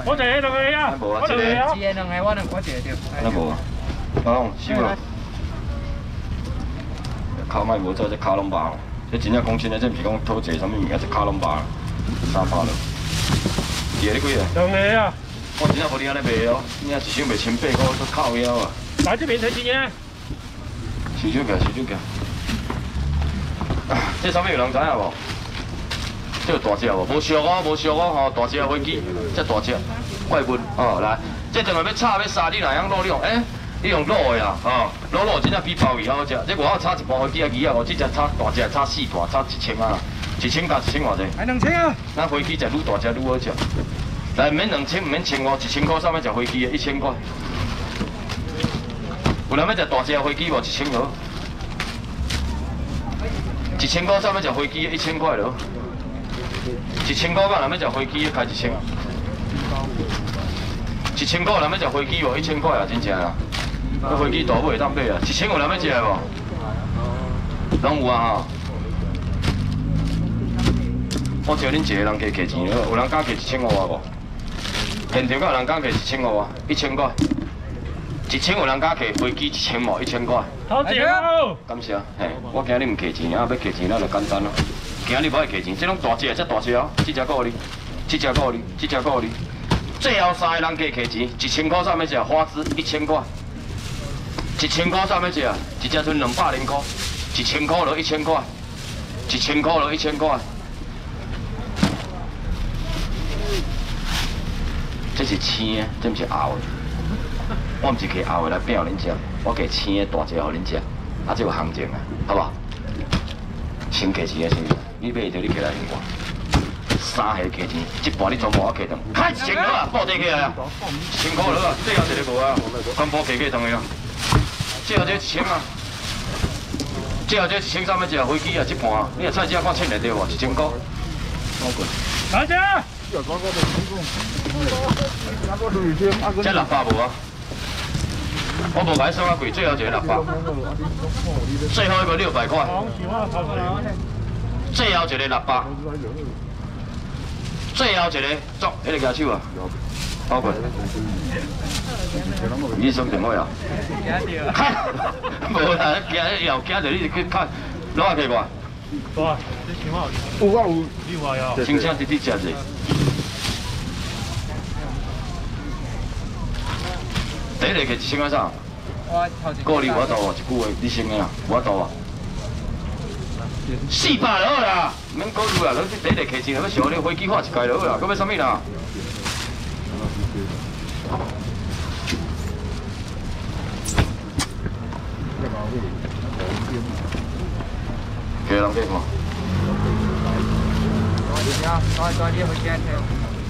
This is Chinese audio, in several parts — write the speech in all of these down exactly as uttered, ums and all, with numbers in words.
我一个两个啊， 无啊， 我两个啊。 一个两个，我两我一个对。 那无啊，哦，收了。骹卖无做，这骹拢麻。这真正讲真诶，这毋是讲讨债啥物物件，这骹拢麻。三百了。一个你几个？ 两个啊。 我真正无你安尼卖哦，你啊一箱卖千八块，都靠腰啊。 来这边睇钱啊。 收手价，收手价。这啥物有人知影无？这个大只无？无俗哦，无俗哦吼，大只飞机，这大只怪物哦，来，这等下要炒要杀，你哪样卤你用？诶、欸，你用卤的啦，吼、哦，卤卤真正比鲍鱼好食。这外口炒一盘飞机啊鱼啊，哦，这只炒大只炒四盘，炒一千啊，一千加一千偌济？ 还两千啊！ 咱飞机食愈大只愈好食。来，唔免两千，唔免千五，一千块上面食飞机的，一千块。有人要食大只飞机无？一千落。一千块上面食飞机的，一千块落。一千块，人要食飞机的开一千。一千块人要食飞机无？一千块啊，真正啊。那飞机大尾会当买啊，一千有人要食的无？拢有啊吼。我招恁一个人加摕钱了，有人敢摕一千五啊无？现场敢有人敢摕一千五啊？一千块。一千有人敢摕飞机一千无？一千块。 好钱哦！ 感谢，嘿，我今日唔摕钱啊，要摕钱那就简单咯。今日无爱摕钱，这拢大只，这大只哦，这只够你，这只够你，这只够你。最后三个人加摕钱，一千块上面食花枝一千块，一千块上面食，一只剩两百零块，一千块落一千块，一千块落一千块。这是青的，这毋是熬的。我毋是摕熬的来变互恁食，我摕青的大只互恁食，啊，这有行情啊，好不好？先摕钱的先，你买着你起来先看。三下摕钱，一半你全部我摕断，开一千块啊，报地起来啊，一千块落啊，最后一个无啊，全部摕起断去啊。最后这一千啊，最后这一千上面一飞机啊，一半啊，你若菜价看称来对无？一千块。好过。 大姐。 这六百无啊？我无甲你算啊贵，最后一个六百，最后一个六百块，最后一个六百，最后一个做迄个举手啊，好过。你算电话啊？无啦，惊又惊着你去看，哪下摕我？ 哇，这青蛙有啊有，你话呀？ 青青直直食者。第一个摕一千块啥？过你我度啊，一句话你先个啊，我度啊。四百就好啦，免过虑啦，你第一个摕钱，要想你飞机看一界就好啦，搁要啥物啦？几人计看？ 再再你去见他。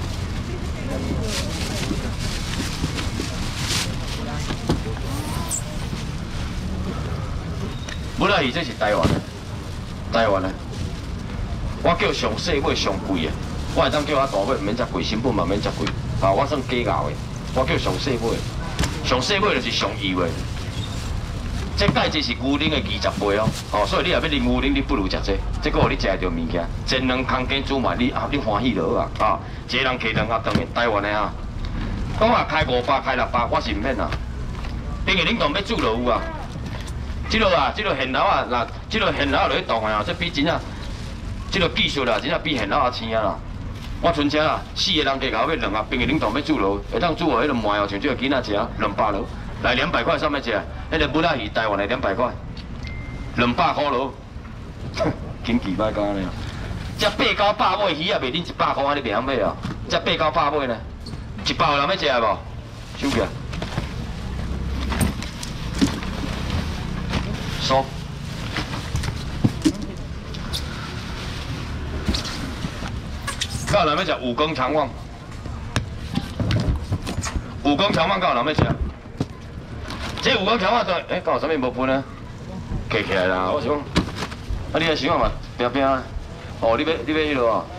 本来伊这是台湾的，台湾的，我叫上细尾上贵的，我会当叫我大尾，唔免遮贵，成本嘛免遮贵，啊，我算假咬的，我叫上细尾，上细尾就是上油的。这介这是牛奶的二十倍哦，哦，所以你若要啉牛奶，你不如食这，这个互你食得到物件，真两空间煮嘛，你啊你欢喜就好啊，啊，一个人摕两盒当然台湾的啊，讲话开五百开六百，我是唔免啊，冰淇淋冻要煮就有啊。这落啊，这落现楼啊，嗱，这落现楼落去动的啊，这比真正，这落技术啦，真正比现楼还青啊啦。我存车啦，四个人加搞要两盒冰淇淋冻要煮落，会当煮哦，迄个糜哦，像这个囡仔食两百落，来两百块上面食，迄个本仔鱼台湾的两百块，两百块落，紧奇歹讲呢。这八九百尾鱼也袂恁一百块，安尼袂晓买啊？这八九百尾呢，一百有人要食无？收起来。收。到人要食五更长旺，五更长旺到人要食。这五更长旺都，诶，搞啥物无分啊？起起来啦！我想，啊，你来想嘛，拼拼啊！哦，你要你要迄落啊？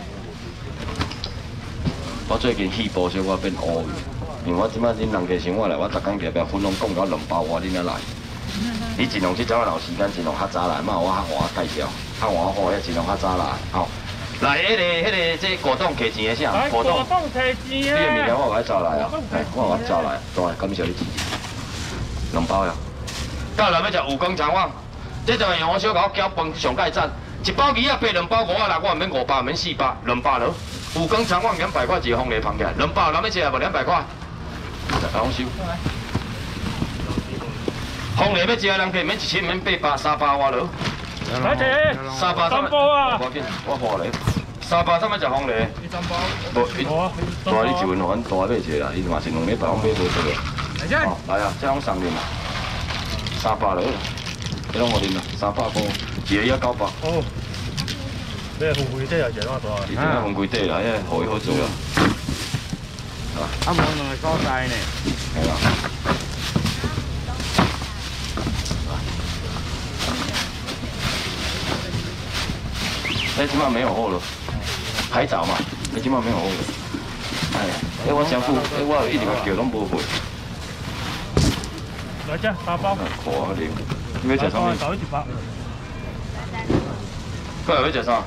我最近气部小可变乌去，因为我即摆恁人家生活来，我逐工常常分拢讲到两包外，恁才来。你尽量即阵留时间，尽量较早来，莫我较晚介绍，较晚好，遐尽量较早来，吼。 来，迄个、迄个，这果冻给钱的啥？ 果冻提你钱的物件啊！ 我给你找来啊，哎，我给你找来，对，感谢你支持。两包呀。到来要食蜈蚣肠网，这就用我小搞搅饭上盖赞，一包鱼啊，八两包五啊六，我免五百，免四百，两百了。蜈蚣肠网两百块一个方嚟放起来，两百人要食无两百块，讲收。方嚟要食的人可以免一千，免八百，三百我了。 来姐， 三百三包啊！ 我紧，我付你。三百怎么食方嚟？ 一三包。 无，伊大你就问阮大买一个啦，伊嘛是两礼拜拢买无一个。 来姐。 哦，来啊，这拢送恁啦。三百了，这拢我恁啦，三百块，一个要九百。 哦。你係紅會啲又贏我多啊！ 一定要紅貴啲啦，因為好好做啊。 啊，冇兩個高晒呢。 係啦。你起碼沒有貨了，海藻嘛，你起碼沒有貨了。哎，誒我想付，誒我一直個叫攏無貨。 來隻八包。 可憐，你要食啥物？ 手一百。 過來要食啥？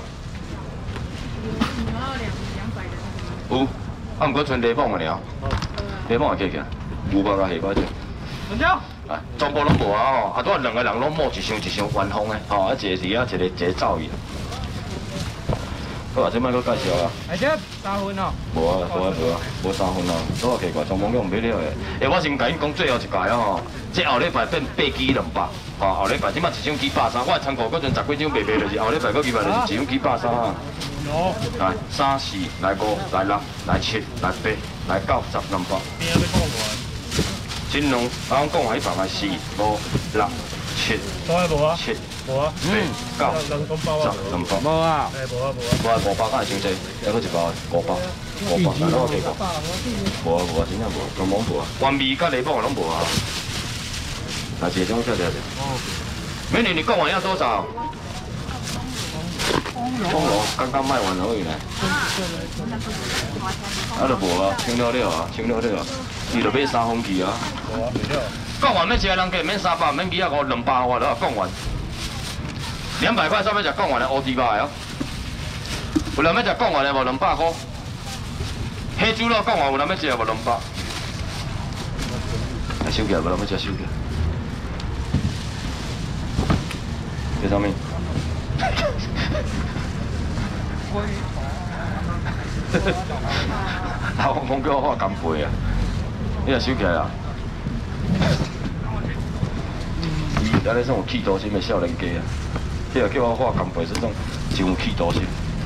有，啊毋過剩檸檬個爾，檸檬會記起來，牛肉甲下巴隻。兩條。啊，全部攏無啊吼，啊拄啊兩個人攏摸一箱一箱原封的，吼啊一個是啊一個一個走伊。好啊，這擺佫介紹啊。 來姐，三分哦。 無啊，無啊，無啊，無三分啊，都啊奇怪，全部用唔買了的。誒，我先甲因講最後一屆啊吼，這後禮拜變八支兩百，吼後禮拜即擺一箱幾百三，我係參考嗰陣十幾張賣賣就是後禮拜嗰幾百就是一箱幾百三啊。 有。 來三四，來五，來六，來七，來八，來九，十兩百。 邊有要講無啊？ 真兩，我講話一百係四、五、六、七、 都係無啊？ 七、 無啊？ 八、九、 兩公包啊？ 十兩百。 冇啊。 誒無啊無啊。 我係五百，梗係少濟，有嗰一包五百，五百，但係我幾個？無啊無啊，真正無，根本無啊。原味甲檸檬攏無啊。來一種，這這這。美女，你講完要多少？菠蘿剛剛賣完而已呢。啊，就無啊，清了了啊，清了了啊，伊就買三封去啊。 無啊，未了。 講完要食的人計免三百，免幾啊五兩百我了，講完。兩百塊上面就講完了，O T 吧哦。有人要食講完的無兩百塊。黑豬肉講完有人要食無兩百。啊，收起來，無人要食收起來。這啥物？啊！我講叫我畫干貝啊，你若收起來啊！伊安尼種有企圖心的少年家啊，迄個叫我畫干貝，這種真有企圖心。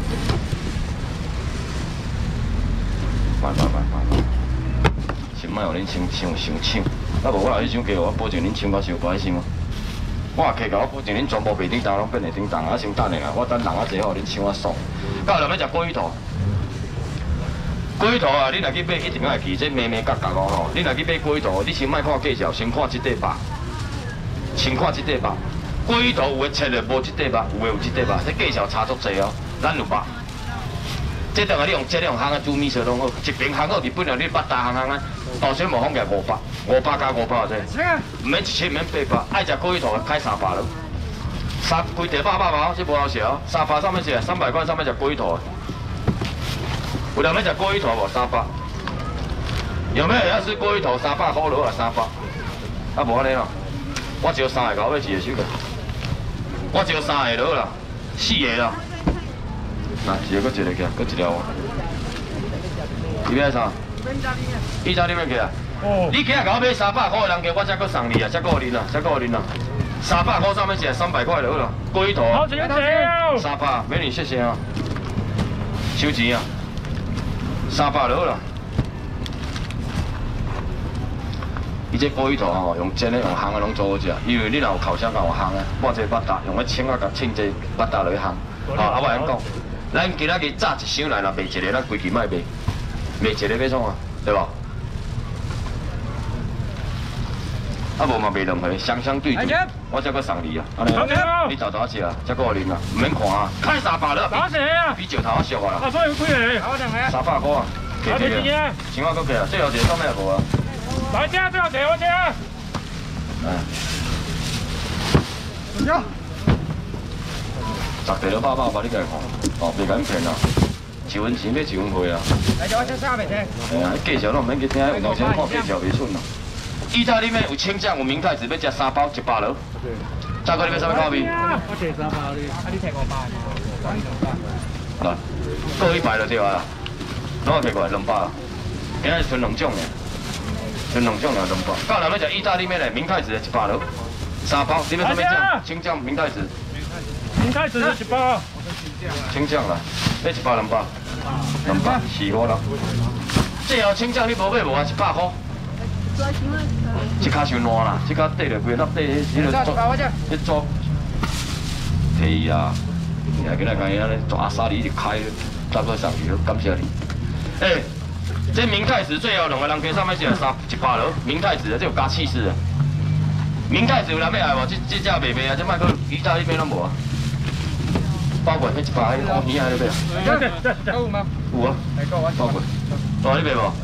慢慢慢慢慢，先莫互恁搶搶上搶，啊無我若迄種家，我保證恁搶到傷歹傷啊！我客甲我保證恁全部袂頂當，攏變會頂當，啊先等下啦，我等人啊坐好，恁搶啊爽。到後要食龜頭。龜頭啊，你若去買一定要記，這咩咩角角哦吼。你若去買龜頭，你先莫看介紹，先看這塊肉，先看這塊肉。龜頭有的切的無這塊肉，有的有這塊肉，這介紹差足濟哦。咱有肉，這等下你用這兩行啊煮米色攏好，一邊行好，日本人你八大行行啊，到時無放價五百，五百加五百啫，唔免一千，免八百，愛食龜頭開三百咯。三規地八百嘛，這無好食哦。三百上面是三百塊上面食龜頭。有人要食龜頭無？三百。有沒有要吃龜頭？三百塊落啊，三百。啊無安尼咯，我只有三個，我要一個收個。我只有三個落啦，四個啦。嗱，一個，佫一個起來，佫一條。你要啥？意大利面起啊？哦。你今日甲我買三百塊的人嘅，我才佫送你啊，才佫恁啊，才佫恁啊。三百塊上面是三百塊落啦，龜頭。好少少。三百，美女謝謝啊。收錢啊。三百落啦，伊這龜頭吼，用煎的用烘的攏做好食，因為你若有烤箱甲有烘的，抹這巴達用迄青啊甲青這巴達落去烘。吼，啊我安講，咱今仔日炸一箱來，若賣一個，咱規期賣賣，賣一個買創啊，對無？啊無嘛賣兩回，雙雙對對，我才佫送你啊，安尼，你早早食啊，才佫互恁啊，唔免看啊，開三百了，比石頭啊俗啊啦。啊，所以有幾個？好兩個。三百塊啊，幾幾啊？錢我佫計啊，最後一個上面也無啊。來隻，最後一個我隻。哎。十個都八百吧，你家看。 哦，袂敢骗啊，一分钱要一分货啊。 来，叫我吃啥袂听？ 哎呀，介绍拢毋免去听，有当时看介绍袂顺啦。意大利面有青酱有明太子，要食三包一百了。大哥，你要啥物口味？ 我食三包哩。啊，你摕五包。 来，各一百就对啊。拢摕过来两包，今仔剩两种呢，剩两种了两包。到人要食意大利面嘞，明太子的一百了，三包。你要啥物酱？青酱、明太子。 明太子的一包。 青酱啦，要一包两包。两包四块啦。这号青酱你无买无啊？一百块。这卡伤烂啦，这卡缀着规粒缀迄个做，迄做，提啊！你还今仔甲伊安尼做阿萨里一开，搭过上去，感谢你。诶，这明太子最后两个人加上要食三一百了，明太子这有加气势的。明太子有人要爱无？这这只袂卖啊，这卖个意大利面拢无啊。包过迄一百个乌鱼啊，你买啊？ 对对对对。有吗？ 有啊，包过。哦，你买无？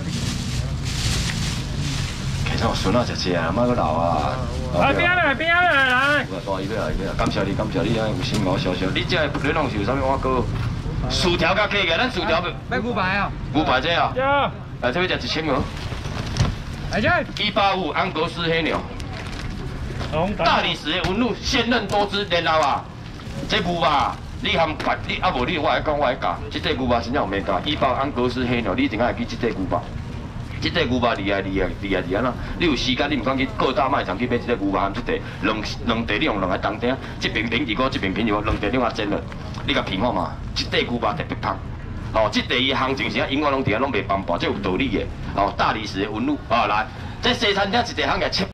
其实我孙仔食食啊，莫搁老啊。 来边来边来来。 我大姨要来，感谢你，感谢你啊，有心毛小小。你这你拢是有啥物碗糕？薯条甲鸡个，咱薯条买牛排啊？ 牛排这啊？ 有。 来这边食一千个。 来这。 一八五安格斯黑牛。大理石的纹路，鲜嫩多汁，然后啊，这牛排你含白，你啊无你我来讲我来教，这块牛排真正有名教。一八安格斯黑牛，你一定爱记这块牛排。这块牛排厉害厉害厉害厉害啦！你有时间你唔敢去各大卖场去买这块牛排含这块两两地你用两个当丁，这边平一个，这边平一个，两地你啊煎了，你甲平好嘛？这块牛排特别香。哦，这地伊行情是啊，永远拢伫啊拢袂崩破，这有道理的。哦，大理石的纹路，哦来，这西餐厅一地行个七。